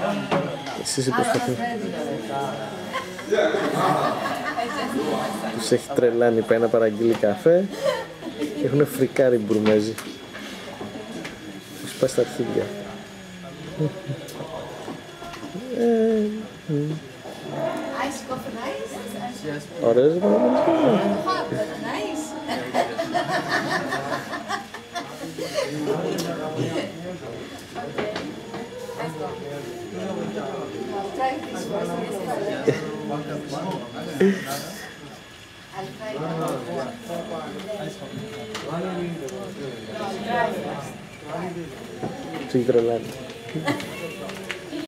Εσείς προσπαθείτε. Τους έχει τρελάνει, πάει να παραγγείλει καφέ και έχουν φρικάρει μπουρμέζι. Τους πάει στα αρχίδια. Ωραίος ο Του έχει τρελάνει.